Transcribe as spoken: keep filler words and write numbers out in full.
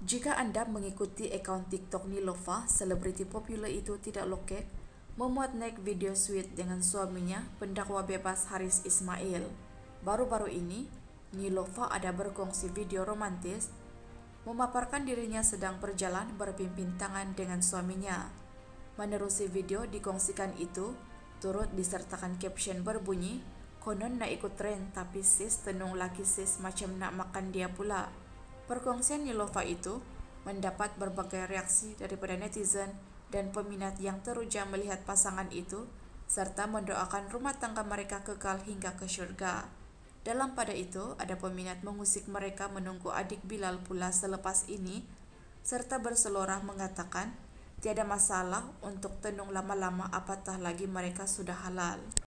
Jika Anda mengikuti akaun TikTok Nilova, selebriti populer itu tidak lokek, memuat naik video sweet dengan suaminya, pendakwa bebas Haris Ismail. Baru-baru ini, Nilova ada berkongsi video romantis, memaparkan dirinya sedang berjalan berpimpin tangan dengan suaminya. Menerusi video dikongsikan itu, turut disertakan caption berbunyi, "Konon nak ikut tren, tapi sis tenung laki sis macam nak makan dia pula." Perkongsian Nilova itu mendapat berbagai reaksi daripada netizen dan peminat yang teruja melihat pasangan itu, serta mendoakan rumah tangga mereka kekal hingga ke syurga. Dalam pada itu, ada peminat mengusik mereka menunggu adik Bilal pula selepas ini, serta berselorah mengatakan, tiada masalah untuk tenung lama-lama apatah lagi mereka sudah halal.